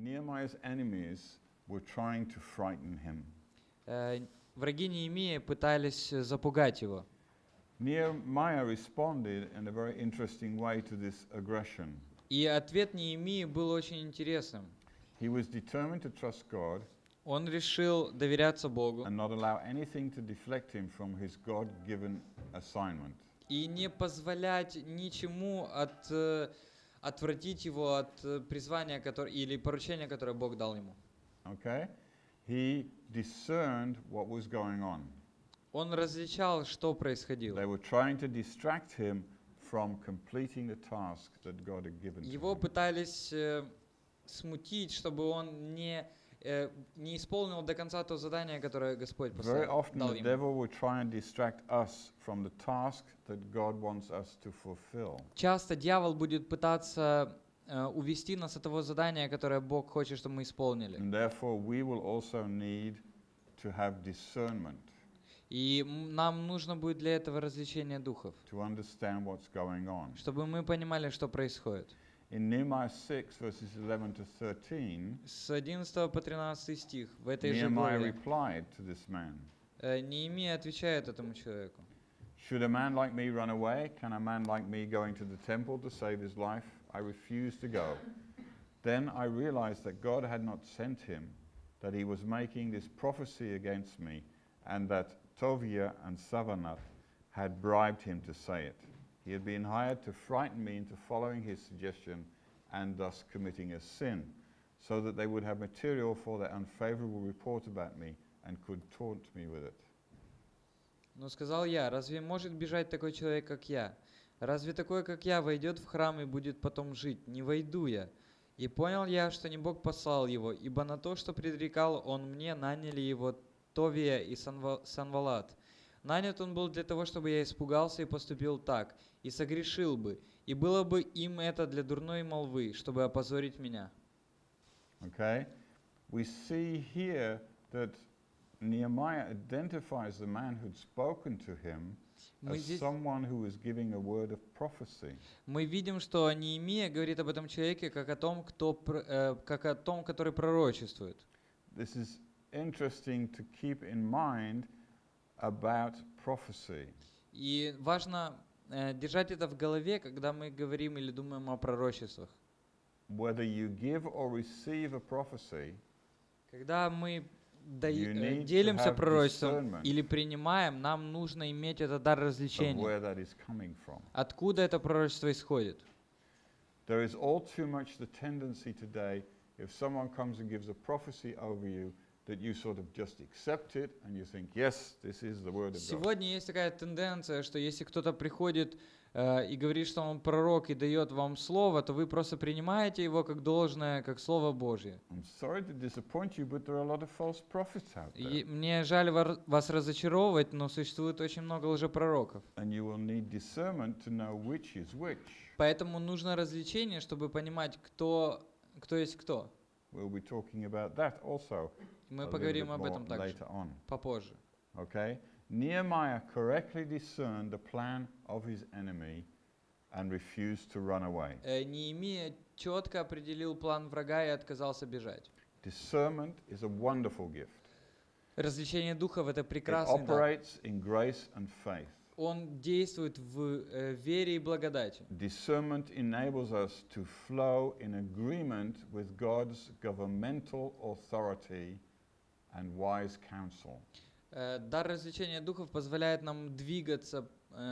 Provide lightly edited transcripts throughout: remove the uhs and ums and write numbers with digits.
Nehemiah's enemies were trying to frighten him. Враги Неемии пытались запугать его. Nehemiah responded in a very interesting way to this aggression. И ответ Неемии был очень интересным. He was determined to trust God Он решил доверяться Богу and not allow anything to deflect him from his God-given assignment. и не позволять ничему отвратить его от призвания или поручения, которое Бог дал ему. Okay? He discerned what was going on. Он различал, что происходило. They were trying to distract him from completing the task that God had given to Его him. пытались смутить, чтобы он не исполнил до конца то задание, которое Господь Very often дал the ему. devil will try and distract us from the task that God wants us to fulfill. Часто дьявол будет пытаться увести нас от того задания, которое Бог хочет, чтобы мы исполнили. And therefore we will also need to have discernment И нам нужно будет для этого развлечение духов, to understand what's going on. чтобы мы понимали, что происходит. In Nehemiah 6 verses 11 to 13, С 11 по 13 стих в этой же Nehemiah главе replied to this man, Неемия отвечает этому человеку. "Should a man like me run away? Can a man like me go into the temple to save his life? I refused to go. Then I realized that God had not sent him, that he was making this prophecy against me, and that Tobiah and Savanath had bribed him to say it. He had been hired to frighten me into following his suggestion and thus committing a sin, so that they would have material for their unfavorable report about me and could taunt me with it." Но сказал я, разве может бежать такой человек, как я? Разве такой, как я, войдет в храм и будет потом жить? Не войду я. И понял я, что не Бог послал его, ибо на то, что предрекал он мне, наняли его Товия и Санвалат. Нанят он был для того, чтобы я испугался и поступил так, и согрешил бы, и было бы им это для дурной молвы, чтобы опозорить меня. Okay? We see here that Nehemiah identifies the man who'd spoken to him Мы as здесь- someone who was giving a word of prophecy. Мы видим, что Неемия говорит об этом человеке как о том, который пророчествует. This is interesting to keep in mind about prophecy. И важно держать это в голове, когда мы говорим или думаем о пророчествах. Whether you give or receive a prophecy, Когда мы You need to делимся have пророчеством discernment или принимаем, нам нужно иметь этот дар of развлечения. where that is coming from. Откуда это пророчество исходит? There is all too much the tendency today, if someone comes and gives a prophecy over you, that you sort of just accept it and you think, yes, this is the word of God. Сегодня есть такая тенденция, что если кто-то приходит и говорит, что он пророк и дает вам слово, то вы просто принимаете его как должное, как Слово Божье. I'm sorry to disappoint you, but there are a lot of false prophets out there. И мне жаль вас разочаровывать, но существует очень много лжепророков. And you will need discernment to know which is which. Поэтому нужно развлечение, чтобы понимать, кто есть кто. We'll be talking about that also Мы a little поговорим bit об more этом также later on. попозже. Okay? Nehemiah correctly discerned the plan of his enemy and refused to run away. Неемия четко определил план врага и отказался бежать. Discernment is a wonderful gift. Развлечение духов — это It прекрасный дар. operates in grace and faith. Он действует в вере и благодати. Discernment enables us to flow in agreement with God's governmental authority and wise counsel. Дар развлечения духов позволяет нам двигаться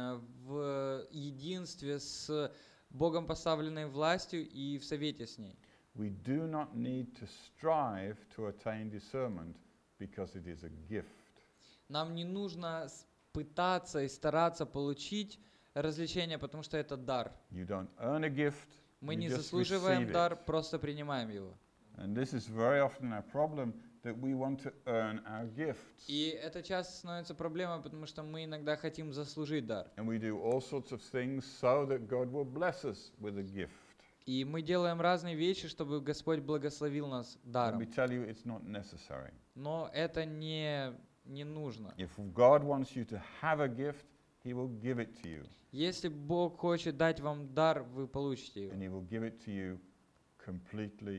в единстве с Богом поставленной властью и в совете с ней. We do not need to strive to attain discernment because it is a gift. Нам не нужно пытаться и стараться получить развлечение, потому что это дар. You don't earn a gift, Мы you не just заслуживаем receive дар, it. просто принимаем его. And this is very often our problem, that we want to earn our gifts. И это часто становится проблемой, потому что мы иногда хотим заслужить дар. And we do all sorts of things so that God will bless us with a gift. И мы делаем разные вещи, чтобы Господь благословил нас Let даром. me tell you, it's not necessary. Но это не нужно. If God wants you to have a gift, He will give it to you. Если Бог хочет дать вам дар, вы получите его. And He will give it to you completely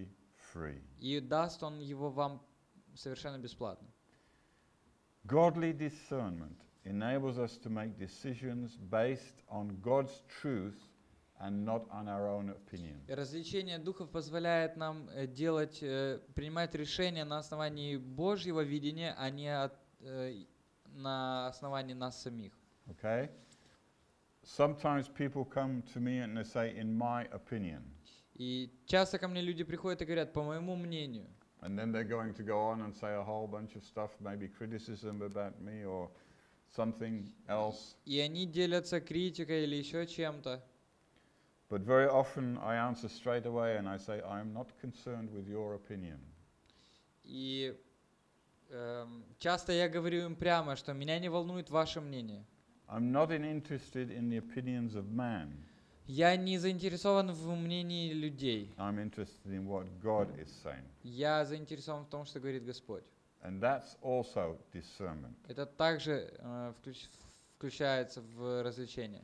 free. И даст Он его вам совершенно бесплатно. Godly discernment enables us to make decisions based on God's truth and not on our own opinion. И развлечение духов позволяет нам принимать решения на основании Божьего видения, а не на основании нас самих. Okay? Sometimes people come to me and they say, in my opinion. И часто ко мне люди приходят и говорят, по моему мнению. And then they're going to go on and say a whole bunch of stuff, maybe criticism about me or something else. И они делятся критикой или еще чем-то. But very often I answer straight away and I say, I'm not concerned with your opinion. И часто я говорю им прямо, что меня не волнует ваше мнение. I'm not interested in the opinions of man. Я не заинтересован в мнении людей. I'm interested in what God is saying. Я заинтересован в том, что говорит Господь. And that's also discernment. Это также включается в развлечение.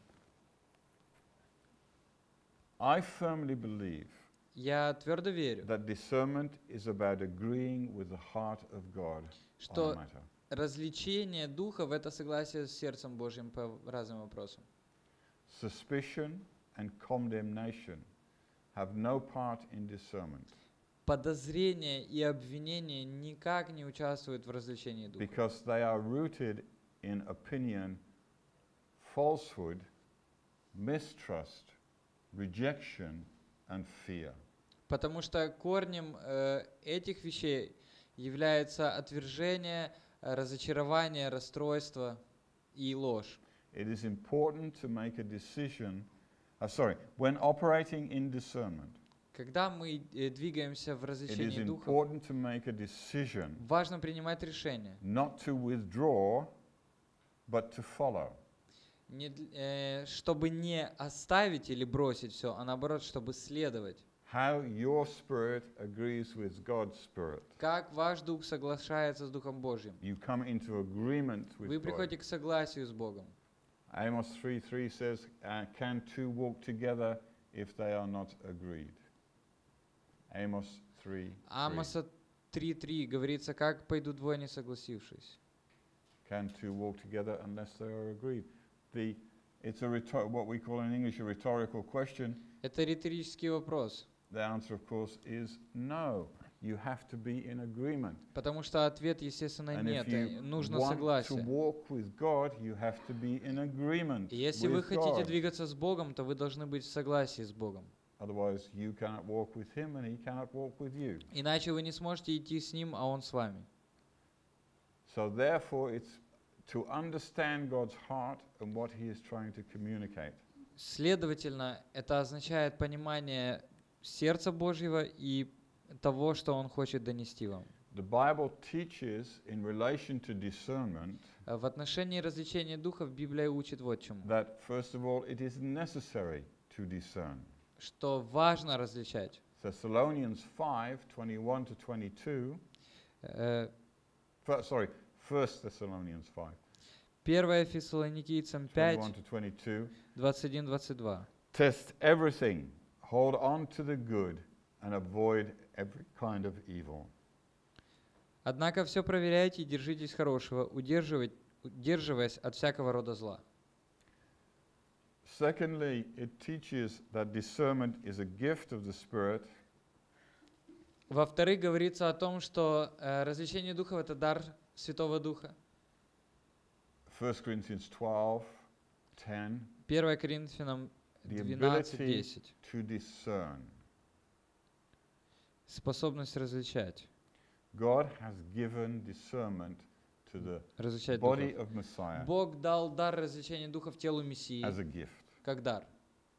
I firmly believe Я твердо верю, that discernment is about agreeing with the heart of God on a что matter. развлечение духов — это согласие с сердцем Божьим по разным вопросам. Suspicion and condemnation have no part in discernment Подозрение и обвинение никак не участвуют в развлечении духов, because they are rooted in opinion, falsehood, mistrust, rejection, and fear. потому что корнем этих вещей является отвержение, разочарование, расстройство и ложь. It is important to make a decision, when operating in discernment, Когда мы двигаемся в it is развлечении духов, important to make a decision важно принимать решение, not to withdraw, but to follow. чтобы не оставить или бросить все, а наоборот, чтобы следовать. How your spirit agrees with God's spirit. Как ваш дух соглашается с Духом Божьим. You come into agreement with Вы God. приходите к согласию с Богом. Amos 3:3 says, can two walk together if they are not agreed? Amos 3:3. Амоса 3:3 говорится, как пойдут двое, не согласившись. Can two walk together unless they are agreed? It's what we call in English a rhetorical question. Это риторический вопрос, The answer, of course, is no. You have to be in agreement. потому что ответ, естественно, And нет. if you Нужно want to согласие. walk with God, you have to be in agreement И если вы with хотите God. двигаться с Богом, то вы должны быть в согласии с Богом. Otherwise, you cannot walk with Him and He cannot walk with you. Иначе вы не сможете идти с Ним, а Он с вами. So therefore, it's to understand God's heart and what He is trying to communicate. Следовательно, это означает понимание сердца Божьего и того, что Он хочет донести вам. The Bible teaches in relation to discernment В отношении развлечения духов Библия учит вот чему. that, first of all, it is necessary to discern. Что важно различать. Thessalonians 5:21-22. Э, 1 Thessalonians 5, 1 Фессалоникийцам 5, 21-22. 21-22. Test everything, hold on to the good, and avoid every kind of evil. Однако все проверяйте и держитесь хорошего, удерживаясь от всякого рода зла. Secondly, it teaches that discernment is a gift of the Spirit. Во-вторых, говорится о том, что развлечение духов — это дар Святого Духа. 1 Corinthians 12:10. 1 Коринфянам The ability 12:10. to discern. Способность различать. God has given discernment to the Различать body духов. of Messiah Бог дал дар развлечения духов телу Мессии as a gift. как дар.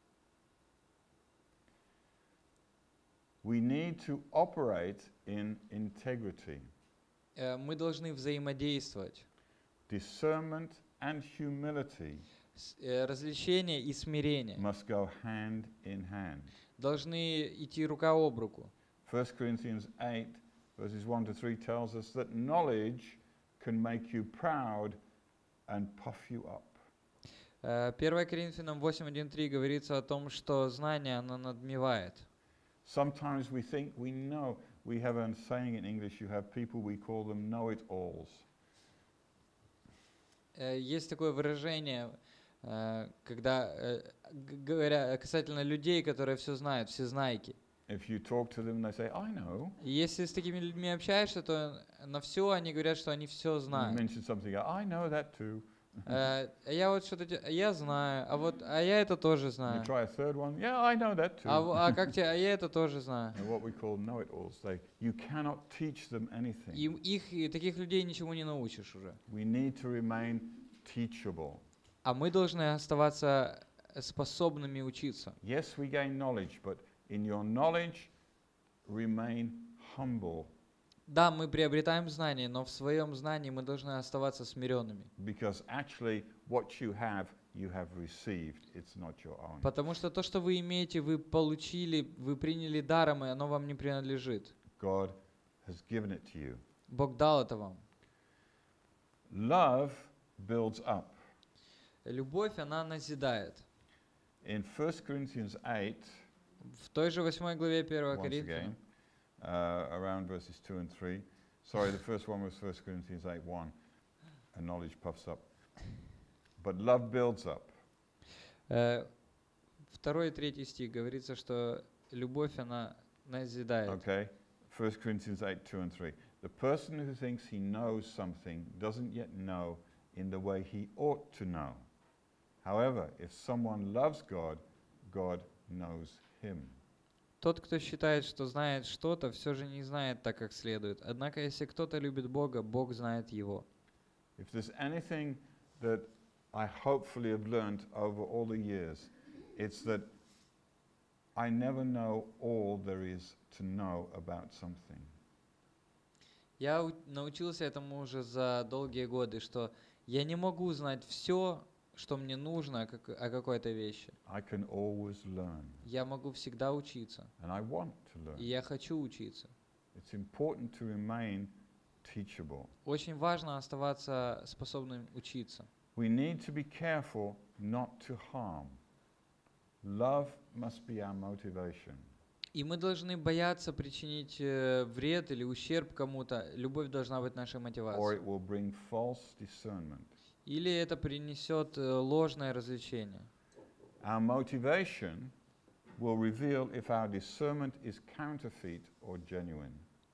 We need to operate in integrity. Мы должны взаимодействовать. Discernment and humility Развлечение и смирение must go hand in hand. должны идти рука об руку. 1 Corinthians 8, verses 1-3 tells us that knowledge can make you proud and puff you up. 1 Коринфянам 8:1-3 говорится о том, что знание, оно надмевает. Sometimes we think we know, we have a saying in English, you have people, we call them know-it-alls. Есть такое выражение, когда говоря касательно людей, которые все знают, всезнайки. If you talk to them, they say, I know. И если с такими людьми общаешься, то на все они говорят, что они все You знают. mention something, I know that too. Я вот что-то, я знаю, а я это тоже You знаю. try a third one, yeah, I know that too. А как тебе, а я это тоже знаю. And what we call know-it-alls, you cannot teach them anything. И таких людей ничего не научишь уже. We need to remain teachable. А мы должны оставаться способными учиться. Yes, we gain knowledge, but in your knowledge, remain humble. Да, мы приобретаем знания, но в своем знании мы должны оставаться смиренными. Because actually, what you have received. It's not your own. Потому что то, что вы имеете, вы получили, вы приняли даром, и оно вам не принадлежит. God has given it to you. Бог дал это вам. Love builds up. Любовь, она назидает. In 1 Corinthians 8, В той же 8 главе 1 once Коринфянам, again, around verses 2 and 3. Sorry, the first one was 1 Corinthians 8:1. And knowledge puffs up. But love builds up. 2 и 3 стих говорится, что любовь, она назидает. Okay? 1 Corinthians 8:2 and 3. The person who thinks he knows something doesn't yet know in the way he ought to know. However, if someone loves God, God knows him. Тот, кто считает, что знает что-то, все же не знает так, как следует. Однако, если кто-то любит Бога, Бог знает его. If there's anything that I hopefully have learned over all the years, it's that I never know all there is to know about something. Я научился этому уже за долгие годы, что я не могу знать все, что мне нужно о какой-то вещи. I can always learn, Я могу всегда учиться, and I want to learn. и я хочу учиться. It's important to remain teachable. Очень важно оставаться способным учиться. We need to be careful not to harm. Love must be our motivation. И мы должны бояться причинить вред или ущерб кому-то. Любовь должна быть нашей Or мотивацией. it will bring false discernment. Или это принесет ложное развлечение. Our motivation will reveal if our discernment is counterfeit or genuine.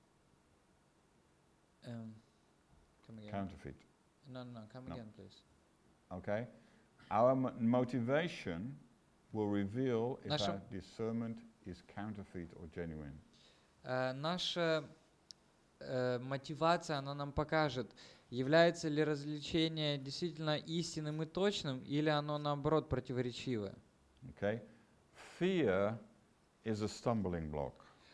Come again. Counterfeit, No, come No. again, please. okay? Our motivation will reveal if Наша- our discernment is counterfeit or genuine. Наша мотивация, она нам покажет, является ли развлечение действительно истинным и точным, или оно наоборот противоречивое. Okay? Fear is a stumbling block.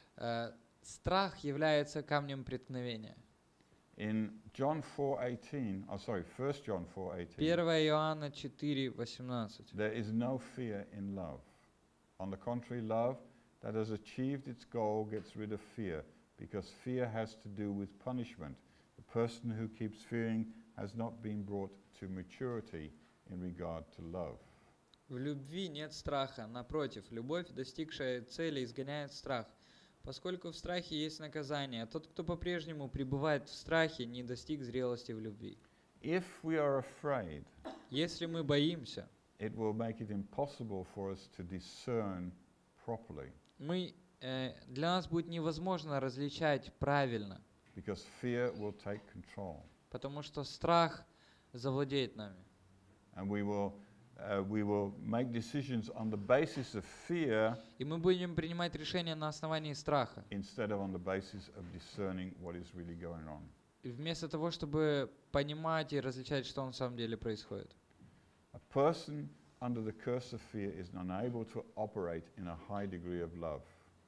Страх является камнем преткновения. In John 4:18, 1 John 4:18, 1 Иоанна 4:18. there is no fear in love. On the contrary, love that has achieved its goal gets rid of fear, because fear has to do with punishment. The person who keeps fearing has not been brought to maturity in regard to love. В любви нет страха, напротив, любовь, достигшая цели, изгоняет страх, поскольку в страхе есть наказание, а тот, кто по-прежнему пребывает в страхе, не достиг зрелости в любви. If we are afraid, Если мы боимся, it will make it impossible for us to discern properly, для нас будет невозможно различать правильно, because fear will take control. потому что страх завладеет нами. And we will make decisions on the basis of fear И мы будем принимать решения на основании страха, instead of on the basis of discerning what is really going on. и вместо того, чтобы понимать и различать, что на самом деле происходит. A person under the curse of fear is unable to operate in a high degree of love.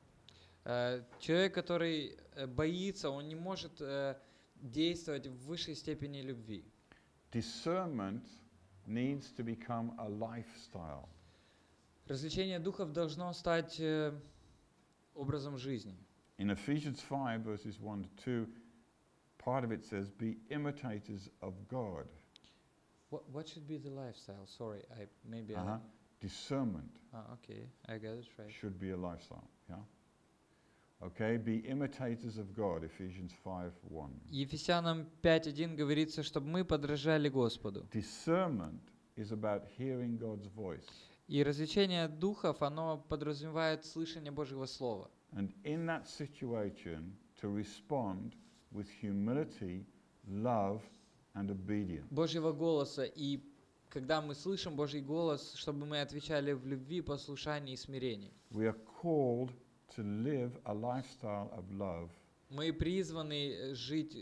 Человек, который боится, он не может действовать в высшей степени любви. Discernment needs to become a lifestyle. Развлечение духов должно стать образом жизни. In Ephesians 5, verses 1 to 2, part of it says, be imitators of God. What should be the lifestyle? Sorry, maybe Discernment okay, I got it right. should be a lifestyle, yeah? Okay, be imitators of God, Ephesians 5:1. Ефесянам 5:1 говорится, чтобы мы подражали Господу. Discernment is about hearing God's voice. И развлечение духов, оно подразумевает слышание Божьего Слова. And in that situation, to respond with humility, love, and obedience. Божьего голоса. И когда мы слышим Божий голос, чтобы мы отвечали в любви, послушании и смирении. We are called to live a lifestyle of love. Мы призваны жить,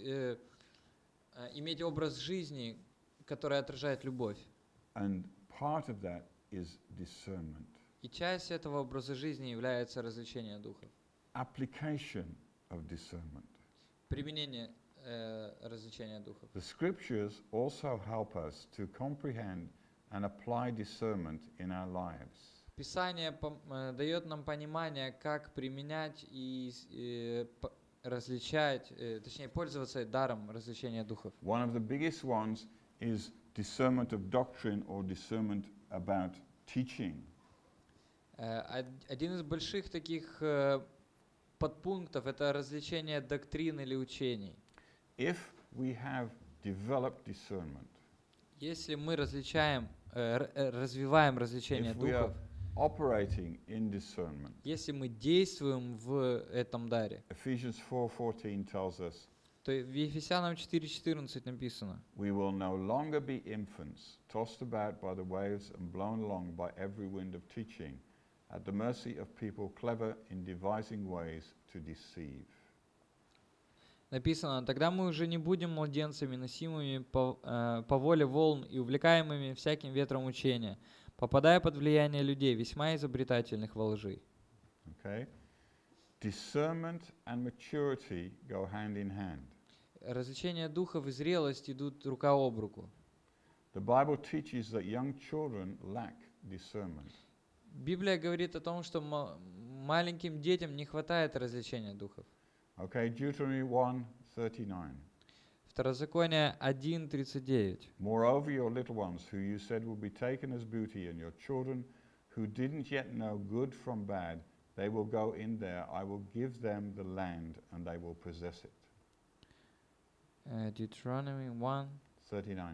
иметь образ жизни, который отражает любовь. And part of that is discernment. И часть этого образа жизни является развлечение духов. Application of discernment. Применение развлечения духов. The scriptures also help us to comprehend and apply discernment in our lives. Писание дает нам понимание, как применять и различать, точнее пользоваться даром развлечения духов. One of the biggest ones is discernment of doctrine or discernment about teaching. Один из больших таких подпунктов — это развлечение доктрин или учений. If we have developed discernment, Если мы развиваем развлечение if we are духов, operating in discernment, если мы действуем в этом даре, Ephesians 4:14 tells us, то в Ефесянам 4:14 написано: we will no longer be infants, tossed about by the waves and blown along by every wind of teaching, at the mercy of people clever in devising ways to deceive. Написано: «Тогда мы уже не будем младенцами, носимыми по воле волн и увлекаемыми всяким ветром учения, попадая под влияние людей, весьма изобретательных во лжи». Okay? Discernment and maturity go hand in hand. Развлечение духов и зрелость идут рука об руку. The Bible teaches that young children lack discernment. Библия говорит о том, что маленьким детям не хватает развлечения духов. Okay, Deuteronomy 1:39. Второзаконие 1:39. Moreover, your little ones, who you said will be taken as booty, and your children, who didn't yet know good from bad, they will go in there. I will give them the land, and they will possess it. Deuteronomy 1. 39.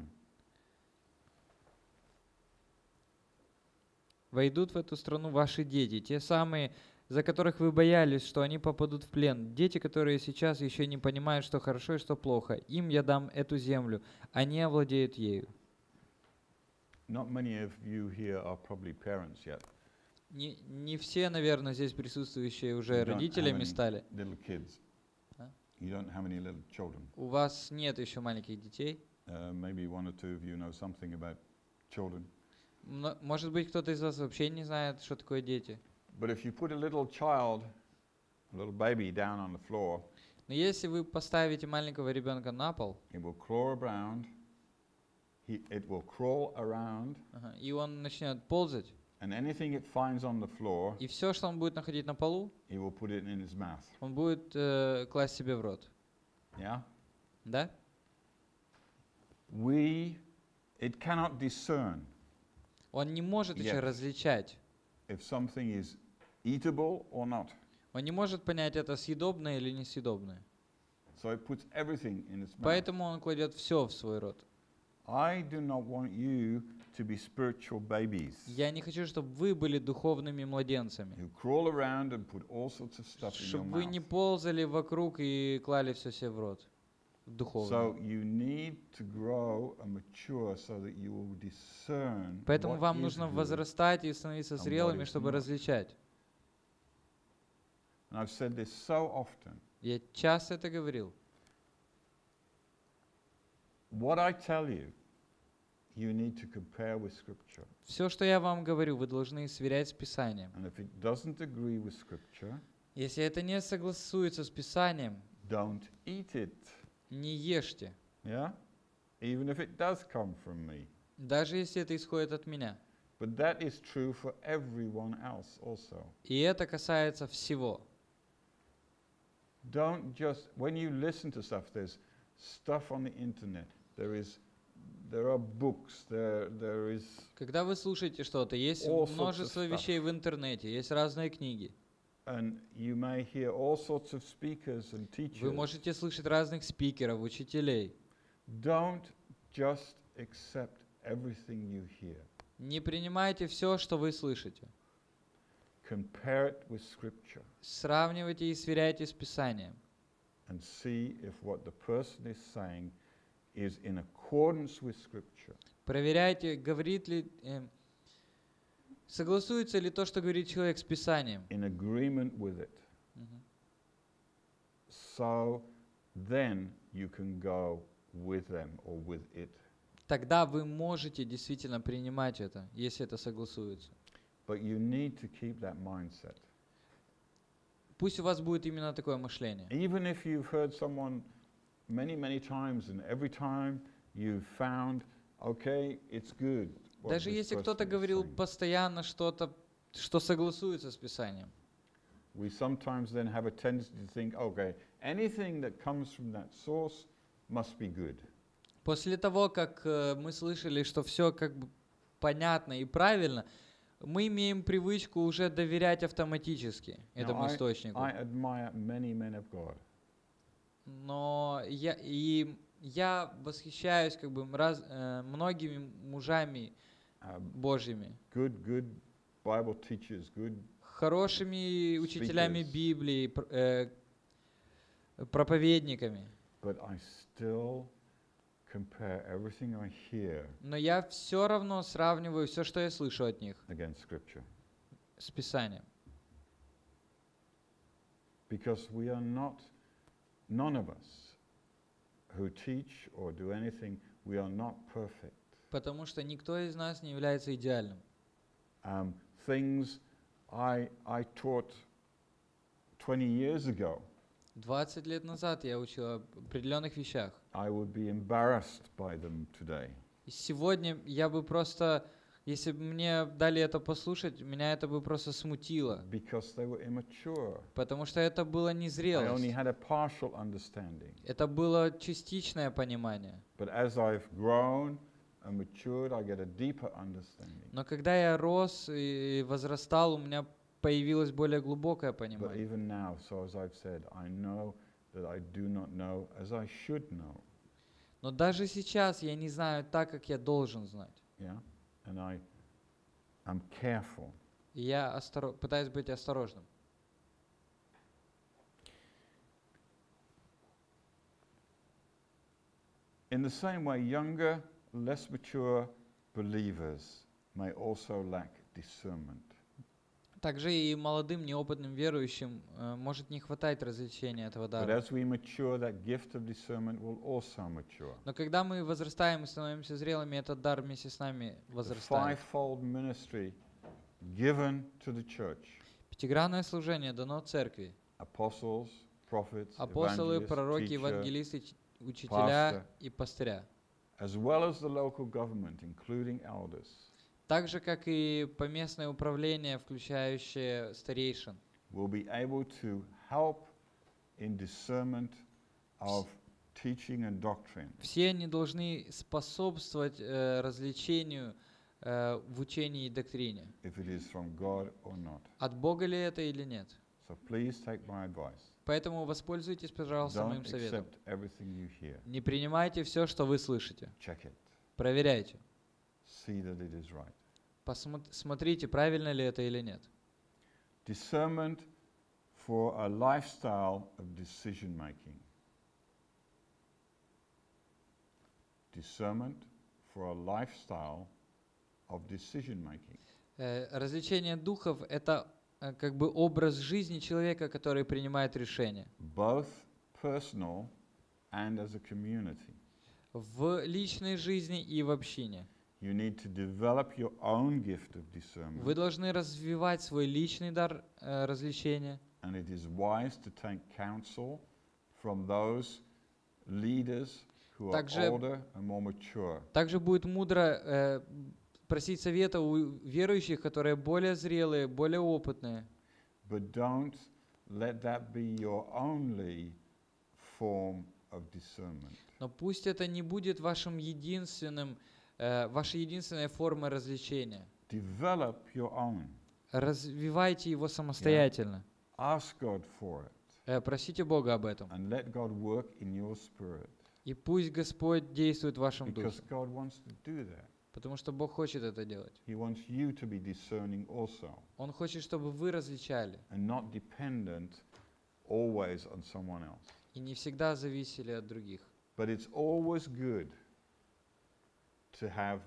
«Войдут в эту страну ваши дети, те самые, за которых вы боялись, что они попадут в плен, дети, которые сейчас еще не понимают, что хорошо и что плохо. Им я дам эту землю, они овладеют ею». Not many of you here are probably parents yet. Не все, наверное, здесь присутствующие You уже don't have родителями any стали. little kids. Huh? You don't have any little children. У вас нет еще маленьких детей. Maybe one or two of you know something about children. Может быть, кто-то из вас вообще не знает, что такое дети. But if you put a little child, a little baby down on the floor, Но если вы поставите маленького ребенка на пол, it will crawl around. It will crawl around, и он начнет ползать, and anything it finds on the floor, и все, что он будет находить на полу, he will put it in his mouth. он будет класть себе в рот. Yeah? Да? It cannot discern Он не может еще Yes. различать. if something is eatable or not. Он не может понять, это съедобное или несъедобное. So it puts everything in its mouth. Поэтому он кладет все в свой рот. I do not want you to be spiritual babies Я не хочу, чтобы вы были духовными младенцами. who crawl around and put all sorts of stuff in your Чтобы вы не mouth. ползали вокруг и клали все себе в рот. Духовно. So you need to grow and mature so that you will discern Поэтому what вам is нужно good. возрастать и становиться and what зрелыми, is чтобы not. различать. And I've said this so often. Я часто это говорил. What I tell you, you need to compare with Scripture. Все, что я вам говорю, вы должны сверять с Писанием. And if it doesn't agree with Scripture, Если это не согласуется с Писанием, don't eat it. не ешьте. Yeah? Even if it does come from me. Даже если это исходит от меня. But that is true for everyone else also. И это касается всего. Don't just, when you listen to stuff, there's stuff on the internet. There are books, there is, Когда вы слушаете что-то, есть All sorts of множество stuff. вещей в интернете, есть разные книги. And you may hear all sorts of speakers and Вы teachers. можете слышать разных спикеров, учителей. Don't just accept everything you hear. Не принимайте все, что вы слышите. Compare it with Scripture Сравнивайте и сверяйте с Писанием. and see if what the person is saying is in accordance with Scripture. Проверяйте, говорит ли, согласуется ли то, что говорит человек с Писанием. In agreement with it. Мгм. So then you can go with them or with it. Тогда вы можете действительно принимать это, если это согласуется. But you need to keep that mindset. Пусть у вас будет именно такое мышление. Even if you've heard someone many, many times and every time you've found, okay, it's good. what Даже this если person кто-то is говорил saying. постоянно что-то, что согласуется с Писанием. We sometimes then have a tendency to think, okay, anything that comes from that source must be good. После того, как мы слышали, что все как бы понятно и правильно, мы имеем привычку уже доверять автоматически этому Now, источнику. I admire many men of God. Но я восхищаюсь как бы многими мужами Божьими, Good Bible teachers, good. хорошими учителями Speakers. Библии, проповедниками. But I still compare everything I hear Но я все равно сравниваю все, что я слышу от них, against Scripture. с Писанием. Because we are not, none of us who teach or do anything, we are not perfect. Потому что никто из нас не является идеальным. Things I taught 20 years ago, 20 лет назад я учил об определенных вещах. I would be embarrassed by them today. И сегодня я бы просто, если бы мне дали это послушать, меня это бы просто смутило. Because they were immature. Потому что это было I only незрелость. had a partial understanding. Это было частичное понимание. But as I've grown and matured, I get a deeper understanding. Но когда я рос и возрастал, у меня появилось более глубокое But понимание. even now, so as I've said, I know that I do not know as I should know. Но даже сейчас я не знаю так, как я должен знать. Yeah? And I'm careful. И я пытаюсь быть осторожным. In the same way, younger, less mature believers may also lack discernment. Также и молодым, неопытным верующим может не хватать развлечения этого But дара. as we mature, that gift of discernment will also mature. Но когда мы возрастаем и становимся зрелыми, этот дар вместе с нами The возрастает. fivefold ministry given to the church: Пятигранное служение дано церкви. apostles, prophets, Апостолы, evangelists, пророки, teachers, евангелисты, учителя pastor. и пастыря. as well as the local government, including elders, Так же, как и поместное управление, включающее старейшин, will be able to help in discernment of teaching and doctrine. все они должны способствовать развлечению в учении и доктрине. If it is from God or not. От Бога ли это или нет? So please take my advice. Поэтому воспользуйтесь, пожалуйста, моим Don't советом. accept everything you hear. Не принимайте все, что вы слышите. Check it. Проверяйте. See that it is right. Смотрите, правильно ли это или нет. Discernment for a lifestyle of decision making. Discernment for a lifestyle of decision making. Развлечение духов — это как бы образ жизни человека, который принимает решения. Both personal and as a community. В личной жизни и в общине. You need to develop your own gift of discernment. Вы должны развивать свой личный дар развлечения. And it is wise to take counsel from those leaders who are Также- older and more mature. Также будет мудро просить совета у верующих, которые более зрелые, более опытные. But don't let that be your only form of discernment. Но пусть это не будет вашей единственной формой развлечения. Develop your own. Развивайте его самостоятельно. Ask God for it Просите Бога об этом. and let God work in your spirit И пусть Господь действует в вашем because духе. God wants to do that. Потому что Бог хочет это делать. He wants you to be discerning also Он хочет, чтобы вы различали and not dependent always on someone else. и не всегда зависели от других. But it's always good to have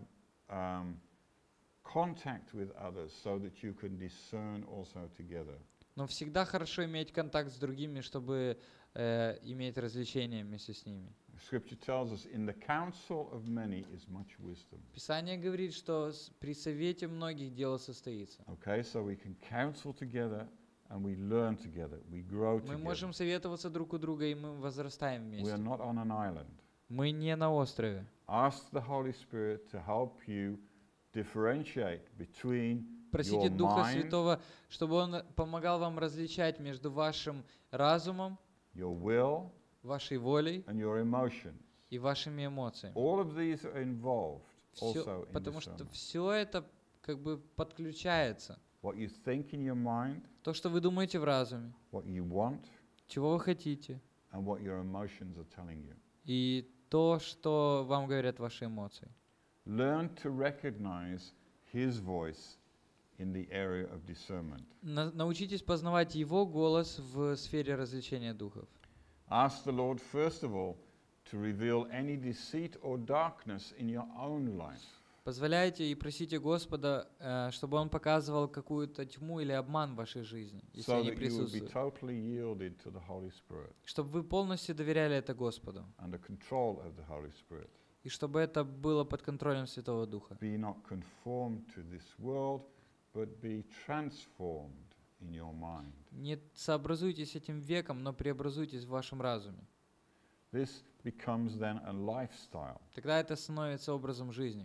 contact with others so that you can discern also together. Но всегда хорошо иметь контакт с другими, чтобы иметь развлечения вместе с ними. Scripture tells us, in the counsel of many is much wisdom. Писание говорит, что при совете многих дело состоится. Okay, so we can counsel together and we learn together, we grow Мы together. можем советоваться друг у друга, и мы возрастаем We are вместе. not on an island. Мы не на острове. Ask the Holy Spirit to help you differentiate between Просите your Духа mind, Святого, чтобы Он помогал вам различать между вашим разумом, your will, вашей волей and your emotions. и вашими эмоциями. All of these are involved also in Потому что discernment. все это как бы подключается. What you think in your mind, То, что вы думаете в разуме, what you want, чего вы хотите, and what your emotions are telling you. и то, что вам говорят ваши эмоции. Learn to recognize His voice in the area of discernment. Научитесь познавать Его голос в сфере развлечения духов. Ask the Lord, first of all, to reveal any deceit or darkness in your own life. Позволяйте и просите Господа, чтобы Он показывал какую-то тьму или обман в вашей жизни, если So они that you would be присутствуют. totally yielded to the Holy Spirit, Чтобы вы полностью доверяли это Господу. under control of the Holy Spirit. И чтобы это было под контролем Святого Духа. Be not conformed to this world, but be transformed in your mind. Не сообразуйтесь этим веком, но преобразуйтесь в вашем разуме. This becomes then a lifestyle, Тогда это становится образом жизни.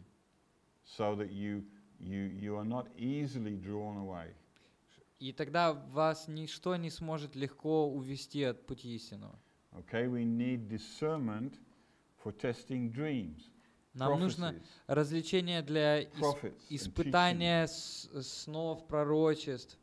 so that you are not easily drawn away. И тогда вас ничто не сможет легко увести от пути истинного. Okay, we need discernment for testing dreams, Нам нужно prophecies, развлечение для prophets, and испытания снов, пророчеств,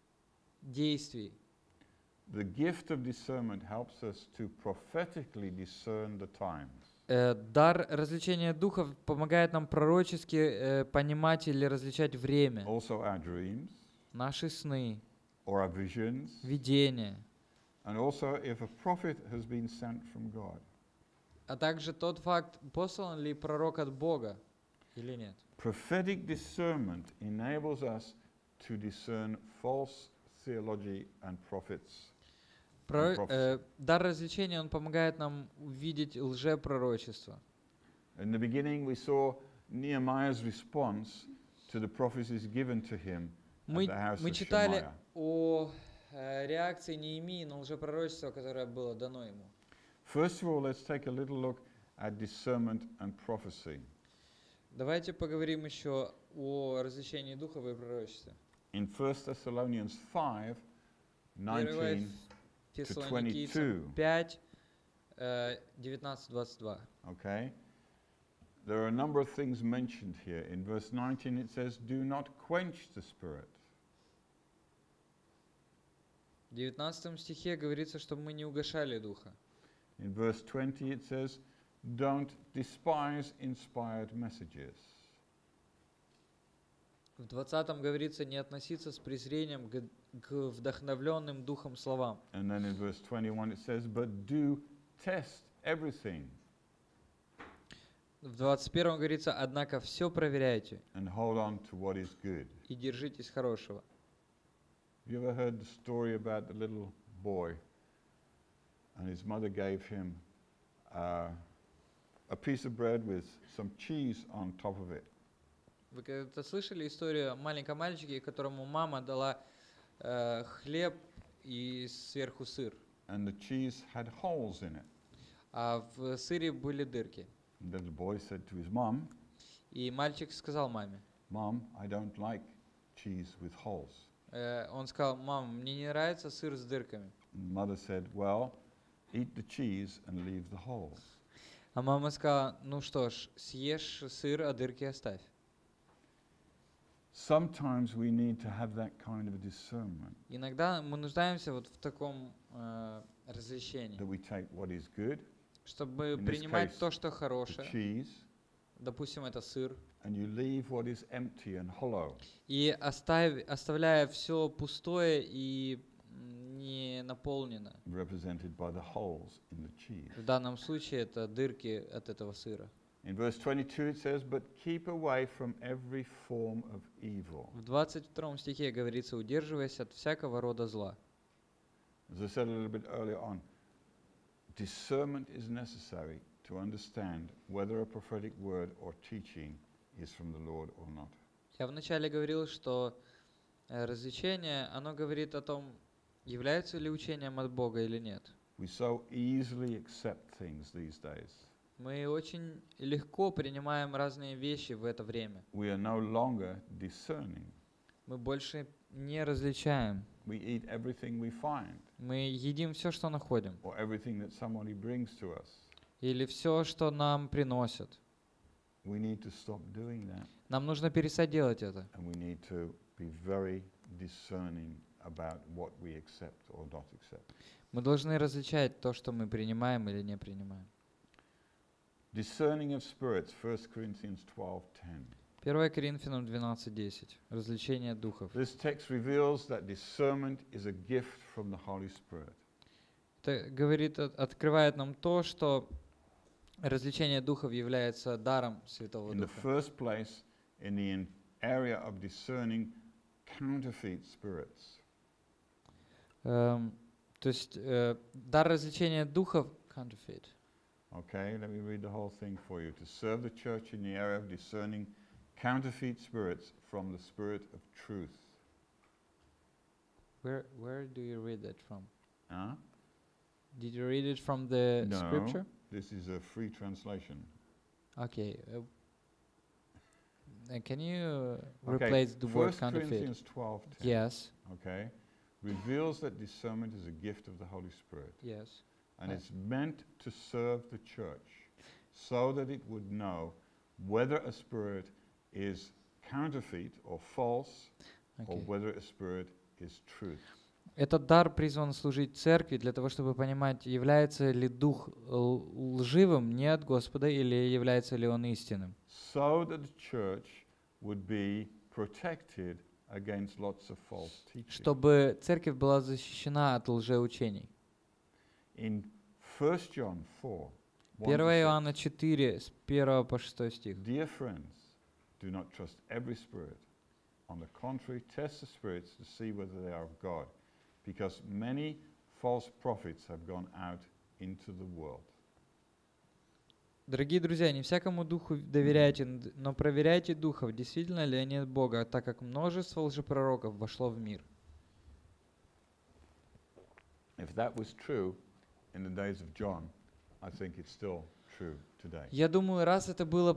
действий. The gift of discernment helps us to prophetically discern the times. Дар развлечения духов помогает нам пророчески понимать или различать время, Also our dreams наши сны, or our visions, видения, and also if a prophet has been sent from God. а также тот факт, послан ли пророк от Бога или нет. Prophetic discernment enables us to discern false theology and prophets. Дар развлечения, он помогает нам увидеть лжепророчество. In the beginning we saw Nehemiah's response to the prophecies given to him at the house Мы of читали Shemaiah. о реакции Неемии на лжепророчество, которое было дано ему. First of all, let's take a little look at discernment and prophecy. Давайте поговорим еще о развлечении духов и пророчестве. In 1 Thessalonians 5, 19 Фессалоникийцам 5, 19-22. Okay? There are a number of things mentioned here. In verse 19 it says, "Do not quench the spirit." В 19 стихе говорится, чтобы мы не угашали духа. In verse 20 it says, "Don't despise inspired messages." В 20 говорится не относиться с презрением к вдохновленным духом словам. And then in verse 21 it says, "But do test everything В 21 говорится, однако все проверяйте and hold on to what is good." и держитесь хорошего. You ever heard the story about the little boy and his mother gave him a piece of bread with some cheese on top of it? Вы когда-то слышали историю о маленьком мальчике, которому мама дала хлеб и сверху сыр, And the cheese had holes in it. а в сыре были дырки. And then the boy said to his mom, И мальчик сказал маме, "Mom, I don't like cheese with holes." он сказал, мам, мне не нравится сыр с дырками. And the mother said, "Well, eat the cheese and leave the holes." А мама сказала, ну что ж, съешь сыр, а дырки оставь. Sometimes we need to have that kind of a discernment, Иногда мы нуждаемся вот в таком развлечении, that we take what is good, чтобы In this принимать case, то, что the хорошее. cheese, Допустим, это сыр. and you leave what is empty and hollow. И оставляя все пустое и не наполнено. Represented by the holes in the cheese. В данном случае это дырки от этого сыра. In verse 22 it says, "But keep away from every form of evil." В 22 стихе говорится: удерживаясь от всякого рода зла. As I said a little bit earlier on, discernment is necessary to understand whether a prophetic word or teaching is from the Lord or not. Я вначале говорил, что развлечение, оно говорит о том, является ли учением от Бога или нет. We so easily accept things these days. Мы очень легко принимаем разные вещи в это время. We are no longer discerning. Мы больше не различаем. We eat everything we find, Мы едим все, что находим. or everything that somebody brings to us. Или все, что нам приносят. We need to stop doing that, Нам нужно перестать делать это. and we need to be very discerning about what we accept or not accept. Мы должны различать то, что мы принимаем или не принимаем. Discerning of spirits, 1 Corinthians 12:10. 1 Коринфянам 12:10. Развлечение духов. This text reveals that discernment is a gift from the Holy Spirit. Это говорит, открывает нам то, что развлечение духов является даром Святого In the Духа. first place, in the area of discerning counterfeit spirits. То есть дар развлечения духов counterfeit. Okay, let me read the whole thing for you. To serve the church in the area of discerning counterfeit spirits from the Spirit of truth. Where do you read that from? Huh? Did you read it from the No. scripture? This is a free translation. Okay. Can you Okay, replace the word 1 counterfeit? Corinthians 12:10. Yes. Okay, reveals that discernment is a gift of the Holy Spirit, Yes. and it's meant to serve the church, so that it would know whether a spirit is counterfeit or false, or Okay. whether a spirit is truth. Этот дар призван служить церкви для того, чтобы понимать, является ли дух лживым не от Господа или является ли он истинным. So that the church would be protected against lots of false teaching. Чтобы церковь была защищена от лжеучений. In 1 John 4, 1 1 to 6, Иоанна 4, с 1 по 6 стих. Dear friends, do not trust every spirit. On the contrary, test the spirits to see whether they are of God, because many false prophets have gone out into the world. Дорогие друзья, не всякому духу доверяйте, но проверяйте духов, действительно ли они от Бога, так как множество лжепророков вошло в мир. If that was true in the days of John, I think it's still true today. Я думаю, раз это было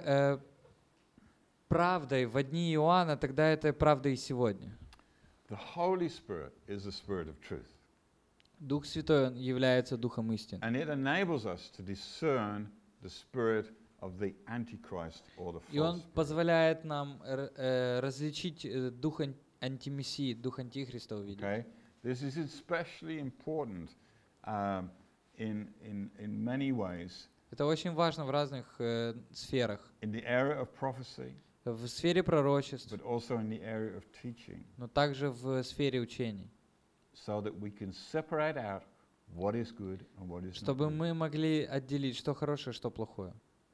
правдой в дни Иоанна, тогда это правда и сегодня. The Holy Spirit is the Spirit of truth, Дух Святой он является Духом истины. and it enables us to discern the spirit of the Antichrist or the И false он spirit. позволяет нам различить дух антимессии, дух антихриста увидеть. Okay? This is especially important in many ways. Это очень важно в разных сферах. In the area of prophecy, В сфере пророчеств, but also in the area of teaching, но также в сфере учений. so that we can separate out what is good and what is not Чтобы good. мы могли отделить, что хорошее, что плохое.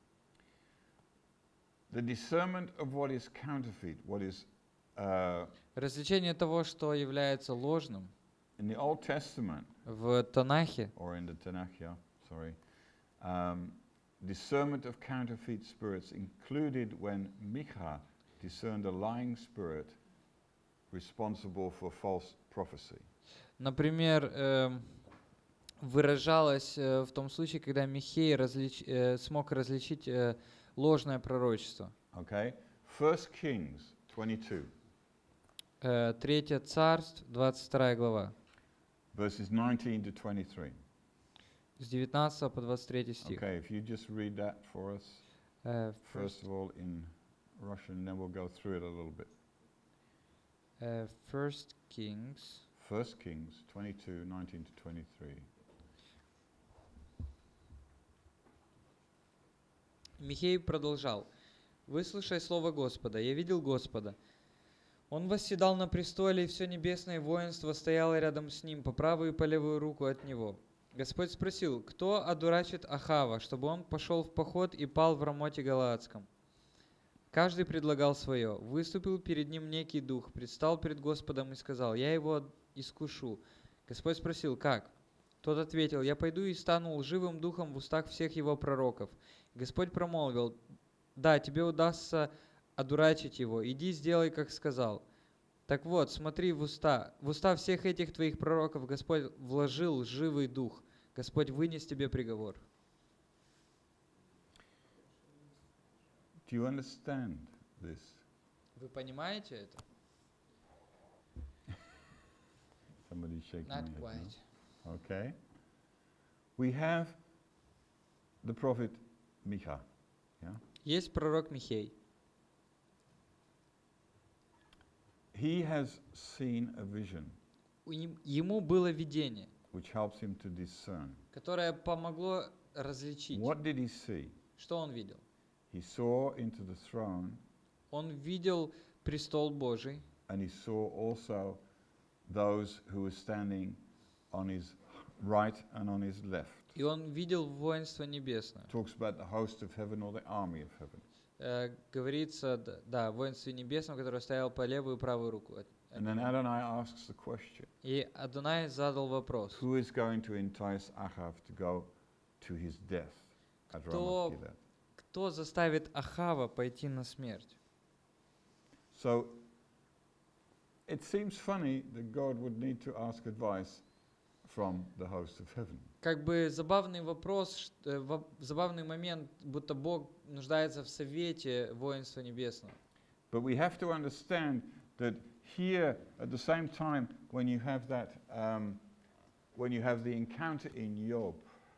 The discernment of what is counterfeit, what is Различение того, что является ложным in the Old Testament, в Танахе, or in the Tanakh, yeah, sorry, discernment of counterfeit spirits included when Micah discerned a lying spirit responsible for false prophecy. например, выражалось в том случае, когда Михей смог различить ложное пророчество. Okay? 1 Kings 22, 3 Царств, 22 глава, verses 19 to 23. с 19 по 23 стих. Okay, if you just read that for us, Э, first of all in Russian, then we'll go through it a little bit. First Kings. 1 Kings 22:19-23. Михей продолжал. «Выслушай слово Господа. Я видел Господа. Он восседал на престоле, и все небесное воинство стояло рядом с ним, по правую и по левую руку от него. Господь спросил, кто одурачит Ахава, чтобы он пошел в поход и пал в Рамоте Галаадском? Каждый предлагал свое. Выступил перед ним некий дух, предстал перед Господом и сказал, я его искушу. Господь спросил, как? Тот ответил, я пойду и стану лживым духом в устах всех его пророков. Господь промолвил, да, тебе удастся одурачить его, иди сделай, как сказал. Так вот, смотри в уста всех этих твоих пророков Господь вложил лживый дух. Господь вынес тебе приговор». Do you understand this? Вы понимаете это? Somebody's shaking Not their head quite. now. Okay. We have the prophet Micah. Yeah? Есть пророк Михей. He has seen a vision Ему было видение, which helps him to discern. которое помогло различить. What did he see? Что он видел? He saw into the throne, Он видел престол Божий, and he saw also those who were standing on his right and on his left. и он видел воинство небесное. Talks about the host of heaven or the army of heaven. Говорится, да, воинстве небесном, которое стояло по левую и правую руку. And then Adonai asks the question, И Адонай задал вопрос, who is going to entice Achav to go to his death at Кто- Ramoth Gilead? кто заставит Ахава пойти на смерть? So it seems funny that God would need to ask advice from the host of heaven. Как бы забавный вопрос, забавный момент, будто Бог нуждается в совете воинства небесного. But we have to understand that here, at the same time, when you have that, when you have the encounter in Job,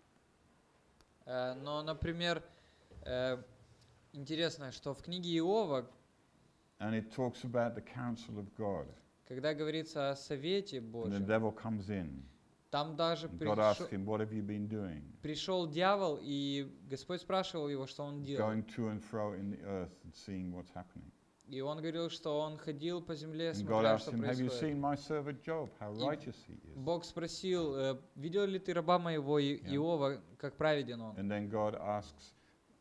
Но, например, интересно, что в книге Иова, and it talks about the counsel of God, когда говорится о совете and the Божьем, devil comes in, там даже and God asks him, "What have you been doing?" пришел дьявол, и Господь спрашивал его, что он делал. Going to and fro in the earth and seeing what's happening. И он говорил, что он ходил по земле, And God смотря, asked что him, "Have you происходит. seen my servant Job? How И righteous he is?" Бог спросил, видел ли ты раба моего Иова, как праведен он? And then God asks,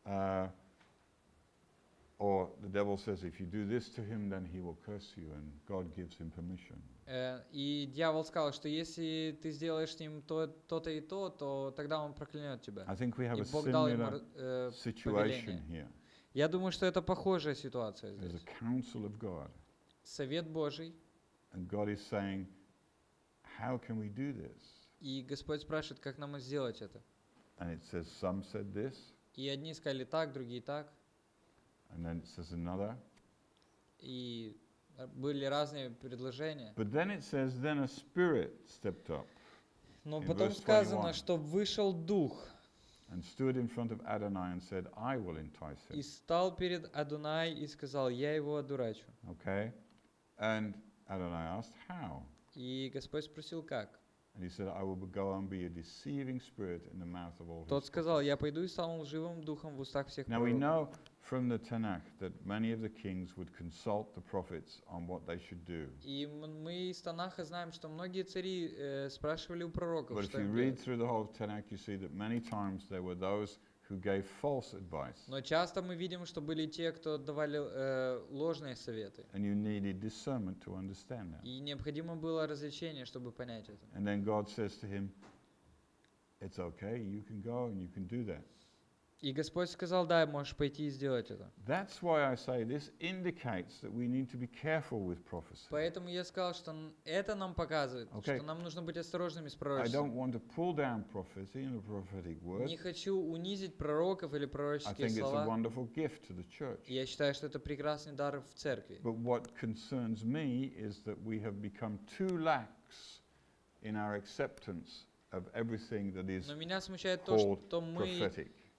or the devil says, "If you do this to him, then he will curse you," and God gives him permission. И дьявол сказал, что если ты сделаешь с ним то-то и то тогда он проклянет тебя. I think we have И a Бог дал ему similar situation повеление. here. Я думаю, что это похожая ситуация There's здесь. a counsel of God, Совет Божий, and God is saying, "How can we do this?" и Господь спрашивает, как нам сделать это. And it says, some said this, И одни сказали так, другие так, and then it says another. и были разные предложения. But then it says, then a spirit stepped up Но In потом verse сказано, 21. что вышел дух and stood in front of Adonai and said, "I will entice и him." стал перед Адонай и сказал, я его одурачу. Okay? And Adonai asked, "How?" И Господь спросил, как? And he said, "I will go and be a deceiving spirit in the mouth of all Тот his сказал, prophets." я пойду и стану лживым духом в устах всех Now we пророков. know from the Tanakh that many of the kings would consult the prophets on what they should do. И мы из Танаха знаем, что многие цари спрашивали у пророков, But if что you им read делать. through the whole Tanakh, you see that many times there were those who gave false advice, Но часто мы видим, что были те, кто давали ложные советы. and you needed discernment to understand that. И необходимо было развлечение, чтобы понять это. And then God says to him, "It's okay, you can go and you can do that." И Господь сказал, да, можешь пойти и сделать это. That's why I say this indicates that we need to be careful with prophecy. Поэтому я сказал, что это нам показывает, Okay. что нам нужно быть осторожными с I пророчеством. don't want to pull down prophecy and the prophetic word. Не хочу унизить пророков или I пророческие think it's a слова. wonderful gift to the church. И я считаю, что это прекрасный дар в церкви. But what concerns me is that we have become too lax in our acceptance of everything that is Но меня смущает то, called что мы prophetic.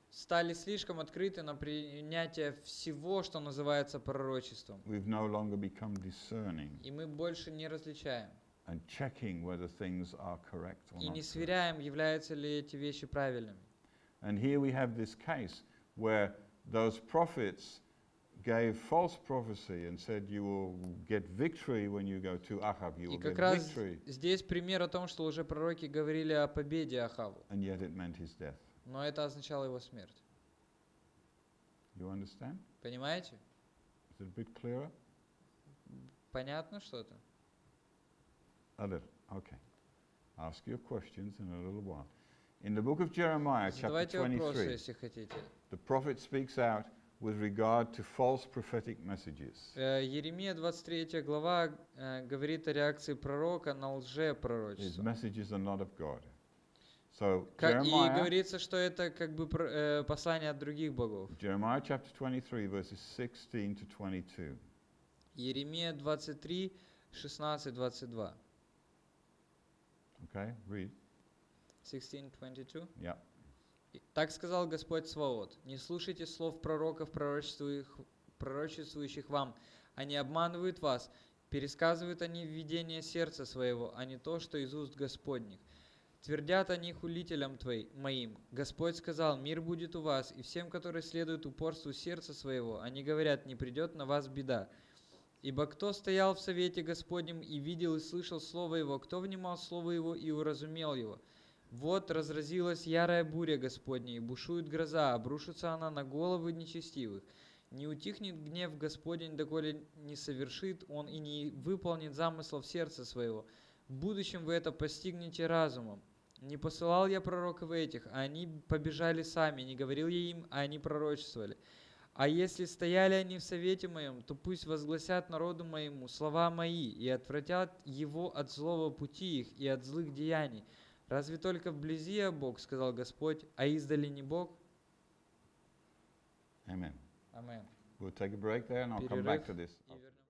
стали слишком открыты на принятие всего, что называется пророчеством. We've no longer become discerning И мы больше не различаем. and checking whether things are correct or И not не correct. сверяем, являются ли эти вещи правильными. And here we have this case where those prophets gave false prophecy and said you will get victory when you go to Ahab, you И will как get раз victory, здесь пример о том, что лжепророки говорили о победе Ахаву, and yet it meant his death. но это означало его смерть. You understand? Понимаете? Is it a bit clearer? Понятно что-то? A little. Okay. I'll ask you questions in a little while. In the book of Jeremiah, chapter Задавайте вопросы, 23, если хотите. the prophet speaks out with regard to false prophetic messages. Еремия 23 глава говорит о реакции пророка на His лжепророчество. messages are not of God. So И Jeremiah, говорится, что это как бы послание от других богов. Jeremiah chapter 23, verses 16 to 22. Еремия 23, 16, 22. Okay, read. 16, 22. Yeah. Так сказал Господь Саваоф: не слушайте слов пророков, пророчествующих вам. Они обманывают вас, пересказывают они видение сердца своего, а не то, что из уст Господних. Твердят они хулителям моим: Господь сказал, мир будет у вас, и всем, которые следуют упорству сердца своего, они говорят, не придет на вас беда. Ибо кто стоял в совете Господнем и видел и слышал слово Его, кто внимал слову Его и уразумел Его? Вот разразилась ярая буря Господня, и бушует гроза, обрушится она на головы нечестивых. Не утихнет гнев Господень, доколе не совершит Он и не выполнит замыслов сердца своего. В будущем вы это постигнете разумом. Не посылал я пророков этих, а они побежали сами, не говорил я им, а они пророчествовали. А если стояли они в совете моем, то пусть возгласят народу моему слова мои и отвратят его от злого пути их и от злых деяний. Разве только вблизи я Бог, сказал Господь, а издали не Бог? Amen. Амен. We'll take a break there and I'll come back to this. И вернемся.